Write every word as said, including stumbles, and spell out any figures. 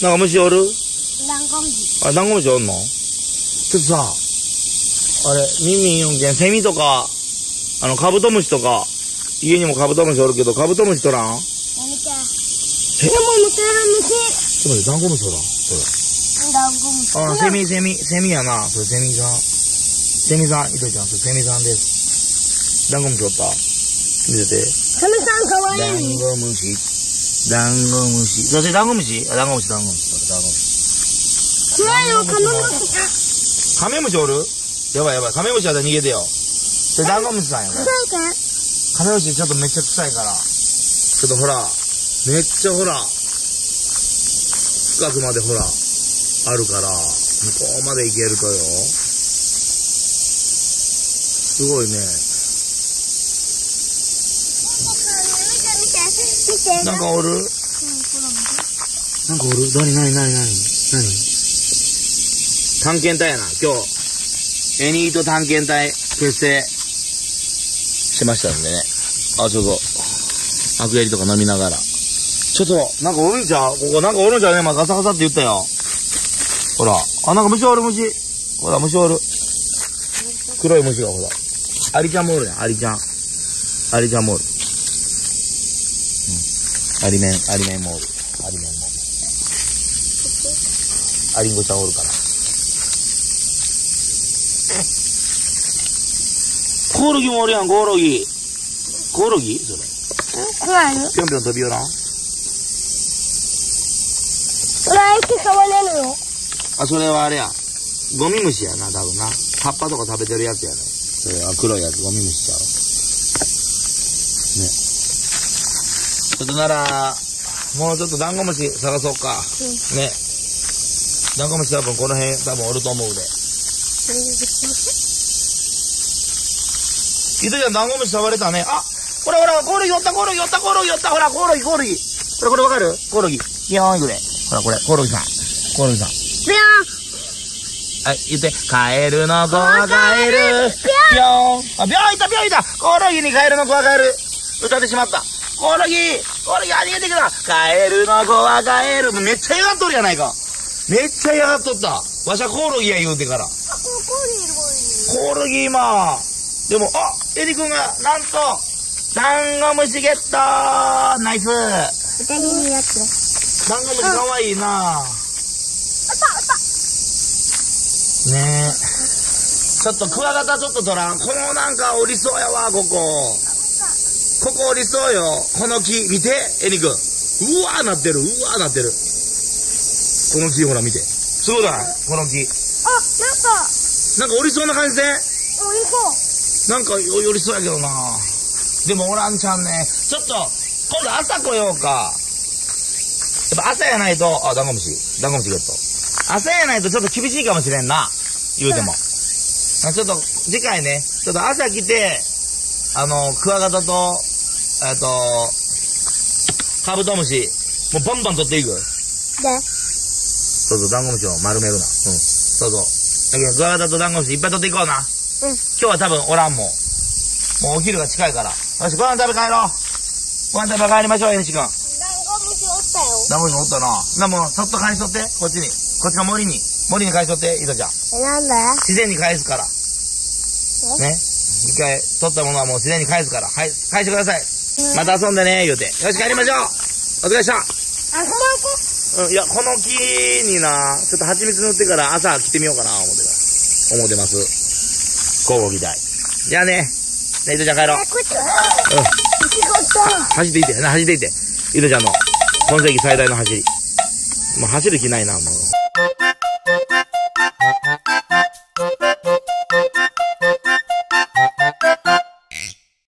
なんか虫おる？ ダンゴムシ。 あ、ダンゴムシおんの？ちょっとさ、あれ、耳よんけん、セミとか、あの、カブトムシとか、家にもカブトムシおるけど、カブトムシ取らん？ やめて。でも見てる虫。 ちょっと待って、ダンゴムシおらん？それ。 ダンゴムシ。 あ、セミ、セミ、セミやな。それセミさん。セミさん、いとちゃん、それセミさんです。ダンゴムシおった？見せて。 セミさんかわいい。 ダンゴムシ。ダンゴムシ。それダンゴムシ？あ、ダンゴムシ、ダンゴムシ。それダンゴムシ。 怖いよ、カメムシ。 カメムシおる？やばいやばい。カメムシは逃げてよ。それダンゴムシさんやから。カメムシちょっとめっちゃ臭いから。ちょっとほら、めっちゃほら、深くまでほら、あるから、向こうまで行けるとよ。すごいね。なんかおる？なんかおる？なになになになになに？探検隊やな、今日。エニート探検隊結成しましたんでね。あ、ちょっと、アクエリとか飲みながら。ちょっと、なんかおるんちゃう？ここなんかおるんちゃうね。まあ、ガサガサって言ったよ。ほら。あ、なんか虫おる虫。ほら、虫おる。黒い虫がほら。アリちゃんもおるね。アリちゃん。アリちゃんもおる。うん。アリメン、アリメンもおる。アリメンも。アリンゴちゃんおるから。コオロギもおるやん、コオロギ。コオロギそれ。 怖いよ。 ぴょんぴょん飛びよらん？ それは生き触れるよ。 あ、それはあれや。ゴミ虫やな、多分な。葉っぱとか食べてるやつやね。それは黒いやつ、ゴミ虫ちゃう。ね。ちょっとなら、もうちょっとダンゴムシ探そうか。うん、ね。ダンゴムシ多分この辺多分おると思うで。いとちゃんダンゴムシ触れたね。あ、ほらほら、コオロギ寄った、コオロギ寄った、コオロギ寄った、ほら、コオロギ、コオロギ。これ、これわかる？コオロギ。ビヨーンいくで。ほら、これ、コオロギさん。コオロギさん。 ビヨーン。 はい、言って、カエルの子はカエル。ビヨーン。あ、ビヨーンいた、ビヨーンいた。コオロギにカエルの子はカエル。歌ってしまった。コオロギ、コオロギ、あ、逃げてくだ。カエルの子はカエル。めっちゃ嫌がっとるやないか。めっちゃ嫌がっとった。わしゃコオロギや言うてから。コオロギ今。でも、あ、エリ君が、なんと、ダンゴムシゲットー。ナイス。 ダンゴムシかわいいな。ねえ。ちょっとクワガタちょっと取らん。このなんかおりそうやわ、ここ。ここおりそうよ。この木、見て、エリ君。うわーなってる、うわーなってる。この木ほら見て。すごいだな、この木。 あ、なんか。 なんかおりそうな感じで。 おりそう。 なんか寄りそうやけどな。でもおらんちゃんね。ちょっと、今度朝来ようか。やっぱ朝やないと、あ、ダンゴムシ。ダンゴムシゲット。朝やないとちょっと厳しいかもしれんな。言うても。うん、ちょっと、次回ね、ちょっと朝来て、あの、クワガタと、えっと、カブトムシ、もうバンバン取っていく。でそうそう、ダンゴムシを丸めるな。うん。そうそう。だけど、クワガタとダンゴムシいっぱい取っていこうな。うん、今日は多分おらんもん。もうお昼が近いから。よし、ご飯食べ帰ろう。ご飯食べ帰りましょう、エニシ君。ダンゴムシおったよ。 ダンゴムシおったな。な、もう、そっと返しとって、こっちに。こっちの森に。森に返しとって、イトちゃん。 え、なんで？ 自然に返すから。ね。一回取ったものはもう自然に返すから。はい、返してください。うん、また遊んでね、言うて。よし、帰りましょう。お疲れっした。 あ、そこうん、いや、この木にな、ちょっと蜂蜜塗ってから朝来てみようかな、思ってます。思ってます。交互期待。じゃあね。ね、イトちゃん帰ろう。うん。走っていって、走っていって。イトちゃんの、今世紀最大の走り。もう走る気ないな、もう。